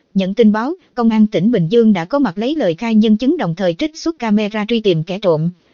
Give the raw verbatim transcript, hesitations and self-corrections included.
Nhận tin báo, Công an tỉnh Bình Dương đã có mặt lấy lời khai nhân chứng đồng thời trích xuất camera truy tìm kẻ trộm.